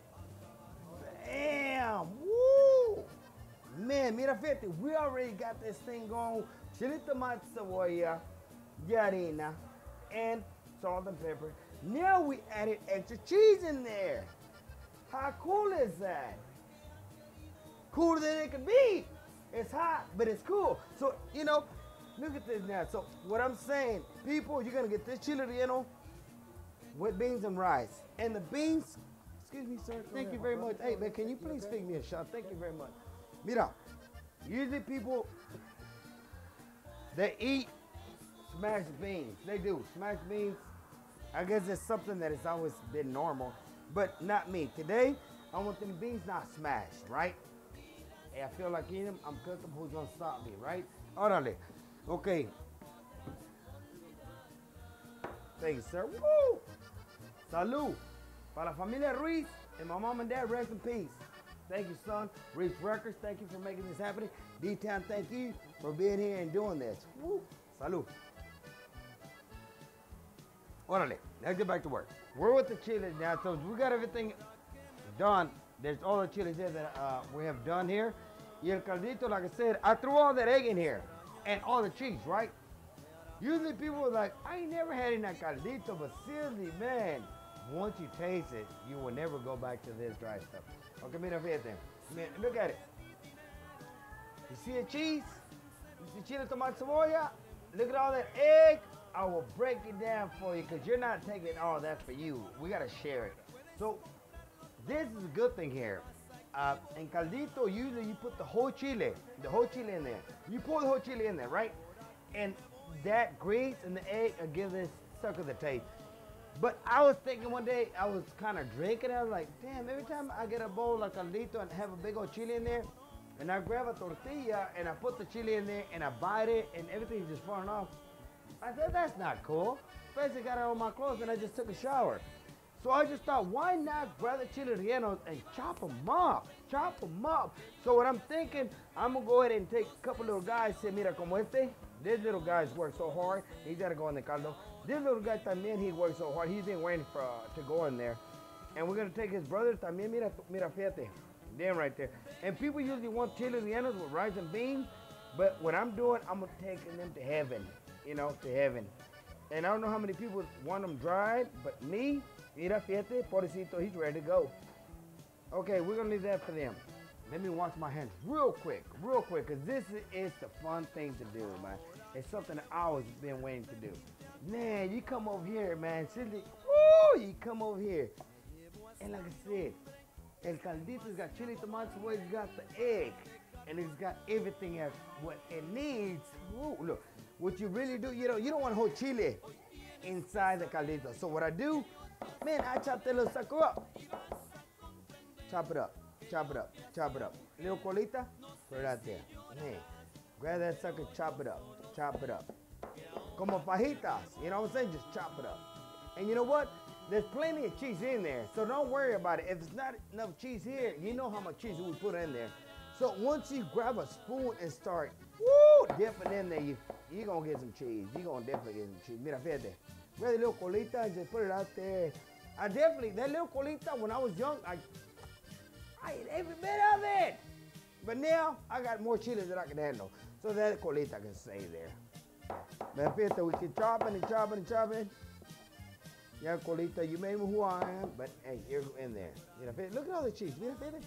Damn, woo! Man, mira, fíjate, we already got this thing going. Chile, tomate, cebolla, harina, and salt and pepper. Now we added extra cheese in there. How cool is that? Cooler than it can be. It's hot, but it's cool. So, you know, look at this now. So what I'm saying, people, you're gonna get this chile relleno with beans and rice. And the beans, excuse me, sir, thank you very much. Hey, man, can you please feed me a shot? Thank you very much. Mira, usually people, they eat smashed beans. They do, smashed beans. I guess it's something that has always been normal, but not me. Today, I want them beans not smashed, right? Hey, I feel like eating them, I'm cooking, who's gonna stop me, right? Órale. Okay. Thank you, sir. Woo! Salud. Para la familia Ruiz and my mom and dad, rest in peace. Thank you, son. Ruiz Records, thank you for making this happen. D-Town, thank you for being here and doing this. Woo! Salud. Órale, let's get back to work. We're with the chili now, so we got everything done. There's all the chilies here that we have done here. Y el caldito, like I said, I threw all that egg in here and all the cheese, right? Usually people are like, I ain't never had any caldito, but seriously, man, once you taste it, you will never go back to this dry stuff. Okay, mira, fíjate. Man, look at it. You see the cheese? You see chile, tomate, cebolla? Look at all that egg. I will break it down for you because you're not taking all that for you. We got to share it. So this is a good thing here. In caldito, usually you put the whole chile in there. You pour the whole chile in there, right? And that grease and the egg will give this sucker the taste. But I was thinking one day, I was kind of drinking, I was like, damn, every time I get a bowl of caldito and have a big old chile in there, and I grab a tortilla and I put the chile in there and I bite it and everything's just falling off. I said, that's not cool. Basically got out of my clothes and I just took a shower. So I just thought, why not grab the chile rellenos and chop them up? Chop them up. So what I'm thinking, I'm going to go ahead and take a couple little guys. Say, mira, como este. This little guy's worked so hard. He's got to go in the caldo. This little guy también, he worked so hard. He's been waiting for to go in there. And we're going to take his brother también. Mira, fíjate. Them right there. And people usually want chile rellenos with rice and beans. But what I'm doing, I'm taking them to heaven. You know, to heaven. And I don't know how many people want them dried, but me, mira, fíjate, pobrecito, he's ready to go. Okay, we're gonna leave that for them. Let me wash my hands real quick, because this is the fun thing to do, man. It's something that I always been waiting to do. Man, you come over here, man. Seriously, woo, you come over here. And like I said, el caldito's got chili, tomato, it's got the egg, and it's got everything else, what it needs. Woo, look. What you really do, you don't want whole chile inside the caldito. So what I do, man, I chop that little sucker up. Chop it up, chop it up, chop it up. Little colita, put it out there. Man, grab that sucker, chop it up, chop it up. Como fajitas, you know what I'm saying? Just chop it up. And you know what? There's plenty of cheese in there, so don't worry about it. If there's not enough cheese here, you know how much cheese we put in there. So once you grab a spoon and start, woo, dipping in there, you're going to get some cheese. You're going to definitely get some cheese. Mira, fíjate. Grab the little colita and just put it out there. I definitely, that little colita, when I was young, I ate every bit of it. But now, I got more chiles than I can handle. So that colita can stay there. Mira, fíjate, we keep chopping and chopping and chopping. Yeah, colita, you made me who I am, but hey, you're in there. Mira, fíjate, look at all the cheese. Mira, fíjate.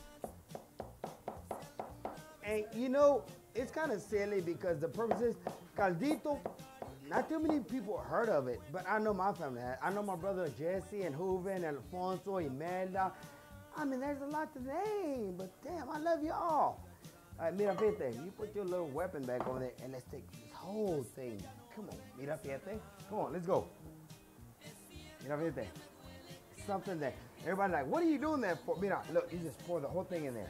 And you know, it's kind of silly because the purpose is caldito. Not too many people heard of it, but I know my family had. I know my brother Jesse and Hoover and Alfonso, Imelda. I mean, there's a lot to name, but damn, I love you all. All right, mira, fíjate, you put your little weapon back over there and let's take this whole thing. Come on, mira, fíjate. Come on, let's go. Mira, fíjate. Something that everybody's like, what are you doing that for? Mira, look, you just pour the whole thing in there.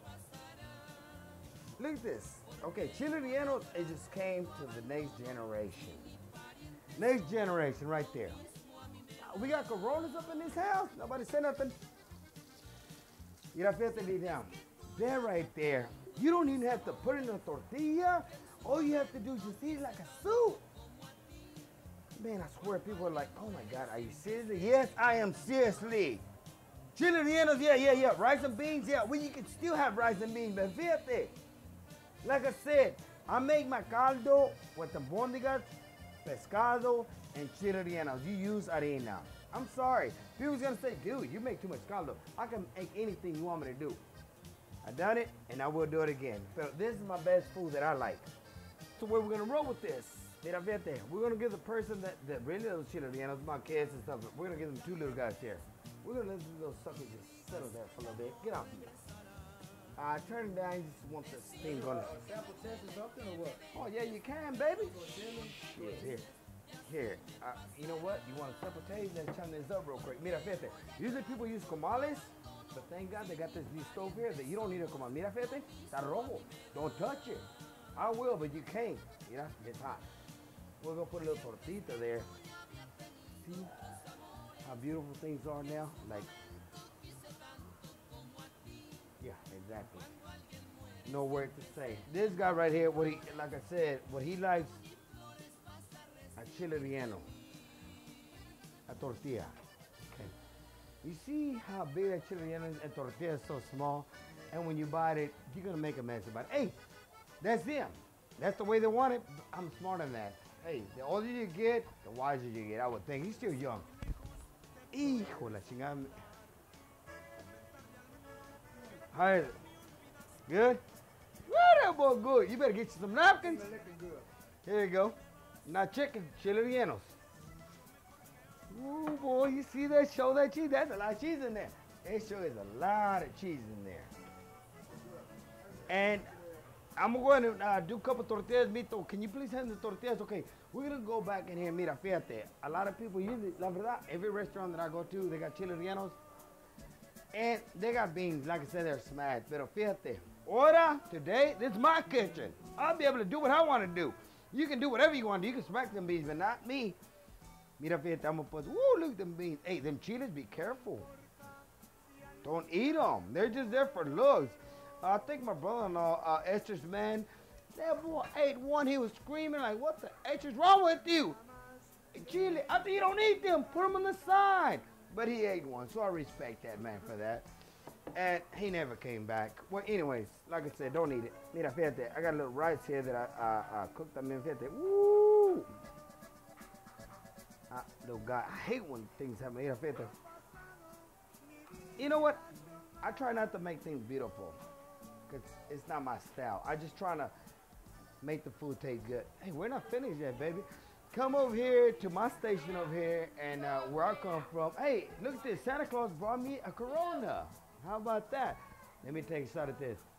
Look at this. Okay, Chile Rellenos, it just came to the next generation. Next generation right there. We got Coronas up in this house. Nobody said nothing. Mira, fíjate down. There right there. You don't even have to put it in a tortilla. All you have to do is just eat it like a soup. Man, I swear people are like, oh my God, are you seriously? Yes, I am seriously. Chile Rellenos, yeah. Rice and beans, yeah. Well, you can still have rice and beans, but fíjate. Like I said, I make my caldo with the bondigas, pescado, and chile rellenos. You use harina. I'm sorry. People's gonna say, dude, you make too much caldo. I can make anything you want me to do. I done it, and I will do it again. So this is my best food that I like. So where we're gonna roll with this? Mira, fíjate. We're gonna give the person that really loves chile rellenos, my kids and stuff. We're gonna give them two little guys here. We're gonna let these little suckers just settle there for a little bit. Get off me. Turn it down. You just want this thing going. Sample test or something or what? Oh yeah, you can, baby. Shit, here. You know what? You want a sample taste? Let's turn this up real quick. Mira, fíjate. Usually people use comales, but thank God they got this new stove here that you don't need a comal. Mira, fíjate. Está rojo. Don't touch it. I will, but you can't. You know, it's hot. We're gonna put a little tortita there. See how beautiful things are now? Like, yeah, exactly. No word to say. This guy right here, like I said, what he likes, a chile relleno, a tortilla. Okay. You see how big that chile relleno is, and tortilla is so small, and when you buy it, you're gonna make a mess about it. Hey, that's them. That's the way they want it. I'm smarter than that. Hey, the older you get, the wiser you get, I would think. He's still young. Hijo la chingada. How is it? Good? Well, that boy good. You better get you some napkins. Here you go. Now chicken, chile rellenos. Ooh, boy, you see that? Show that cheese. That's a lot of cheese in there. It sure is a lot of cheese in there. And I'm going to do a couple tortillas, Mito. Can you please hand the tortillas? Okay, we're going to go back in here. Mira, fíjate. A lot of people usually, la verdad, every restaurant that I go to, they got chile rellenos. And they got beans. Like I said, they're smashed. Pero fíjate. Ahora, today, this is my kitchen. I'll be able to do what I want to do. You can do whatever you want to do. You can smack them beans, but not me. Mira, fíjate. I'm going to put, woo, look at them beans. Hey, them chiles, be careful. Don't eat them. They're just there for looks. I think my brother-in-law, Esther's man, that boy ate one. He was screaming like, what the H is wrong with you? Chile, I think you don't eat them. Put them on the side. But he ate one, so I respect that man for that. And he never came back. Well, anyways, like I said, don't eat it. Mira, fíjate, I got a little rice here that I cooked them in. Fíjate, woo! Little guy, I hate when things happen. Mira, fíjate. You know what? I try not to make things beautiful. Because it's not my style. I just trying to make the food taste good. Hey, we're not finished yet, baby. Come over here to my station over here and where I come from. Hey, look at this. Santa Claus brought me a Corona. How about that? Let me take a shot at this.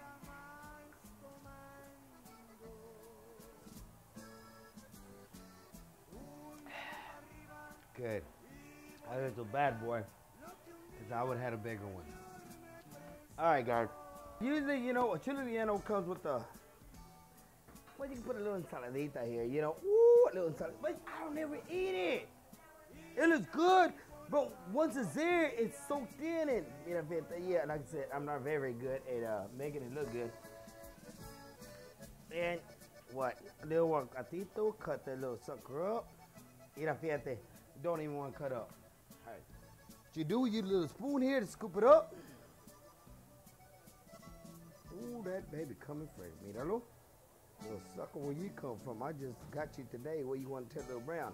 Good. I was a bad boy because I would have had a bigger one. All right, guys. Usually, you know, a chile relleno comes with a, well, you can put a little ensaladita here, you know. Ooh, a little ensalada. But I don't ever eat it. It looks good, but once it's there, it's soaked in. And, you know, yeah, like I said, I'm not very good at making it look good. And what? A little aguacatito, cut that little sucker up. Mira, fíjate, don't even want to cut up. All right. What you do, you use a little spoon here to scoop it up. Ooh, that baby coming fresh. Míralo. Little sucker, where you come from? I just got you today. Where you want to tell little brown?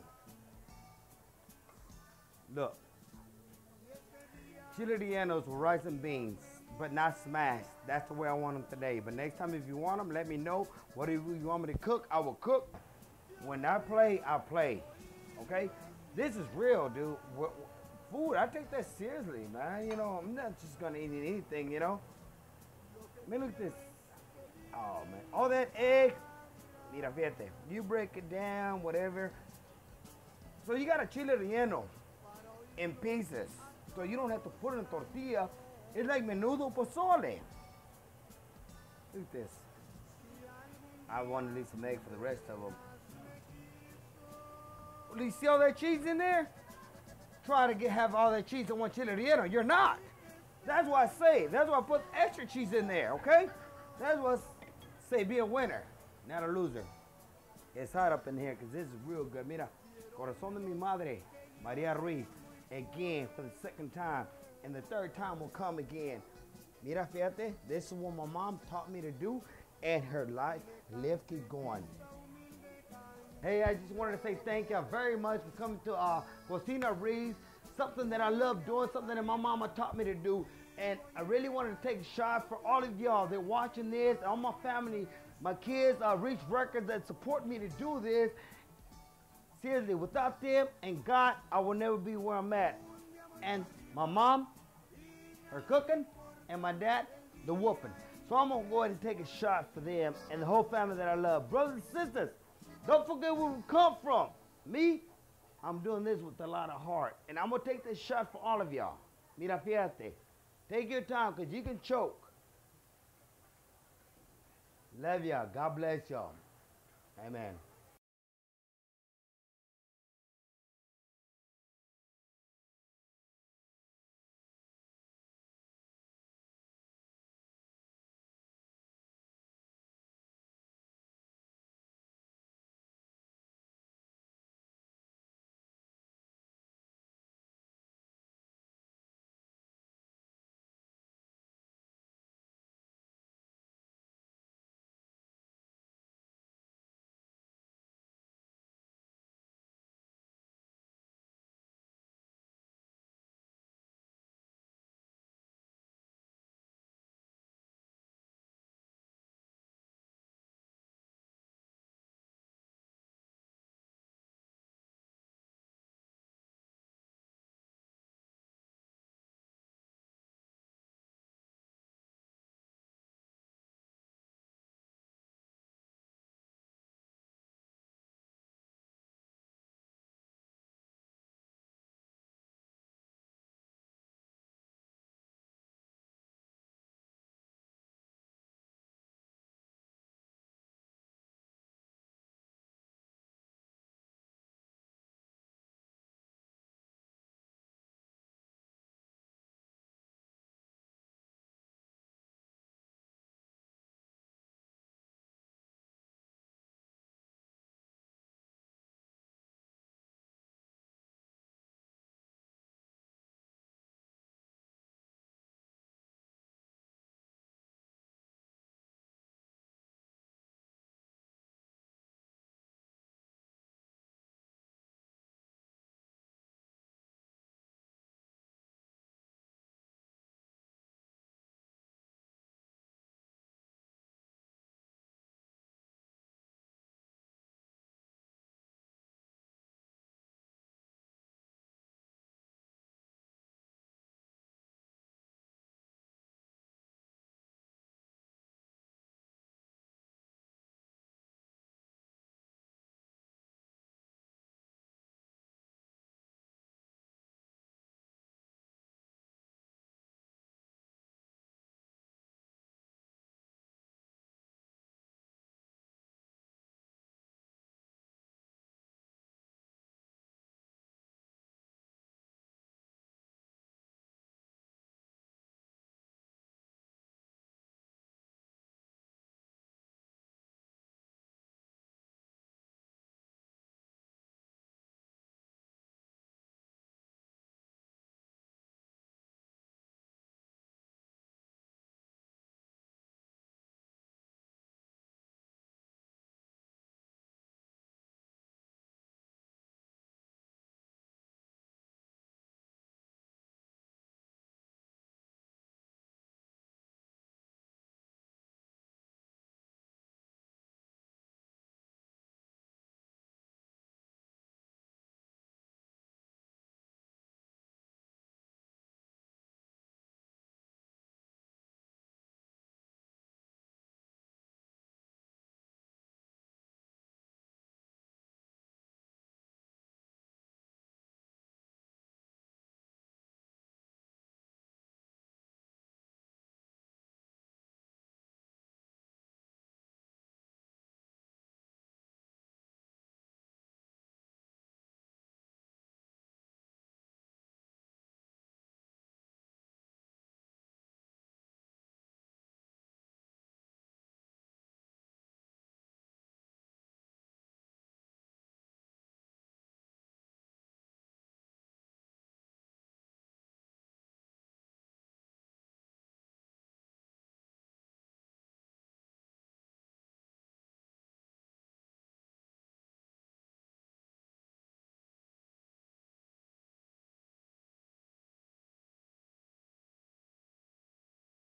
Look. Chile rellenos with rice and beans, but not smashed. That's the way I want them today. But next time, if you want them, let me know. Whatever you want me to cook, I will cook. When I play, I play. Okay? This is real, dude. Food, I take that seriously, man. You know, I'm not just going to eat anything, you know. Man, look at this. Oh, man. All that egg. Mira, fíjate. You break it down, whatever. So you got a chile relleno in pieces. So you don't have to put it in tortilla. It's like menudo pozole. Look at this. I want to leave some egg for the rest of them. Well, you see all that cheese in there? Try to have all that cheese in one chile relleno. You're not. That's why I say. That's why I put extra cheese in there, okay? That's what say be a winner, not a loser. It's hot up in here because this is real good. Mira, corazón de mi madre, Maria Ruiz, again for the second time, and the third time will come again. Mira, fíjate, this is what my mom taught me to do, and her life keep going. Hey, I just wanted to say thank you very much for coming to Cocina Ruiz, something that I love doing, something that my mama taught me to do. And I really wanted to take a shot for all of y'all that watching this, all my family, my kids, Reach Records that support me to do this. Seriously, without them and God, I will never be where I'm at. And my mom, her cooking, and my dad, the whooping. So I'm gonna go ahead and take a shot for them and the whole family that I love. Brothers and sisters, don't forget where we come from. Me, I'm doing this with a lot of heart. And I'm gonna take this shot for all of y'all. Mira, fíjate. Take your time, because you can choke. Love y'all. God bless y'all. Amen.